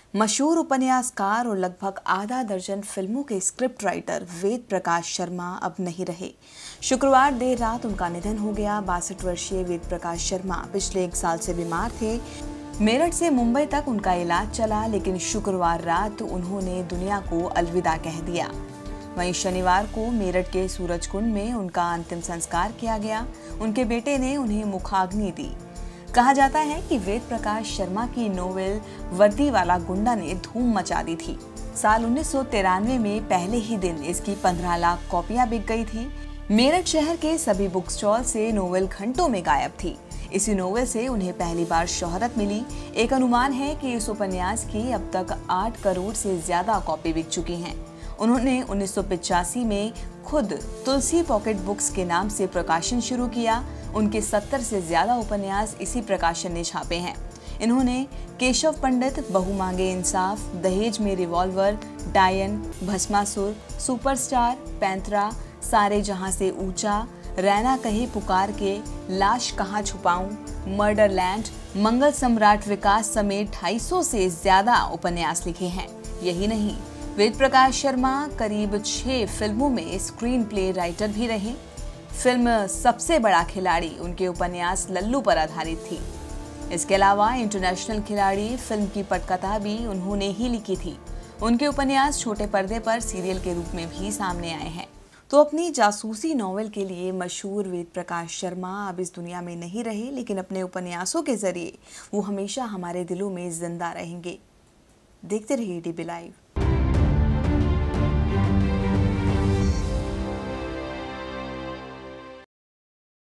मशहूर उपन्यासकार और लगभग आधा दर्जन फिल्मों के स्क्रिप्ट राइटर वेद प्रकाश शर्मा अब नहीं रहे। शुक्रवार देर रात उनका निधन हो गया। 62 वर्षीय वेद प्रकाश शर्मा पिछले 1 साल से बीमार थे। मेरठ से मुंबई तक उनका इलाज चला, लेकिन शुक्रवार रात उन्होंने दुनिया को अलविदा कह दिया। वहीं शनिवार को मेरठ के सूरजकुंड में उनका अंतिम संस्कार किया गया। उनके बेटे ने उन्हें मुखाग्नि दी। कहा जाता है कि वेद प्रकाश शर्मा की नोवेल वर्दी वाला गुंडा ने धूम मचा दी थी। साल 1993 में पहले ही दिन इसकी 15 लाख कॉपियां बिक गई थी। मेरठ शहर के सभी बुक स्टॉल से नोवेल घंटों में गायब थी। इसी नोवेल से उन्हें पहली बार शोहरत मिली। एक अनुमान है कि इस उपन्यास की अब तक 8 करोड़ से ज्यादा कॉपी बिक चुकी हैं। उन्होंने 1985 में खुद तुलसी पॉकेट बुक्स के नाम से प्रकाशन शुरू किया। उनके 70 से ज्यादा उपन्यास इसी प्रकाशन ने छापे हैं। इन्होंने केशव पंडित, बहू मांगे इंसाफ, दहेज में रिवॉल्वर, डायन, भस्मासुर, सुपरस्टार, पैंतरा, सारे जहां से ऊंचा, रैना कहे पुकार के, लाश कहाँ छुपाऊं, मर्डरलैंड, मंगल सम्राट विकास समेत 250 से ज्यादा उपन्यास लिखे हैं। यही नहीं, वेद प्रकाश शर्मा करीब 6 फिल्मों में स्क्रीन प्ले राइटर भी रहे। फिल्म सबसे बड़ा खिलाड़ी उनके उपन्यास लल्लू पर आधारित थी। इसके अलावा इंटरनेशनल खिलाड़ी फिल्म की पटकथा भी उन्होंने ही लिखी थी। उनके उपन्यास छोटे पर्दे पर सीरियल के रूप में भी सामने आए हैं। तो अपनी जासूसी नॉवेल के लिए मशहूर वेद प्रकाश शर्मा अब इस दुनिया में नहीं रहे, लेकिन अपने उपन्यासों के जरिए वो हमेशा हमारे दिलों में जिंदा रहेंगे। देखते रहिए DB लाइव।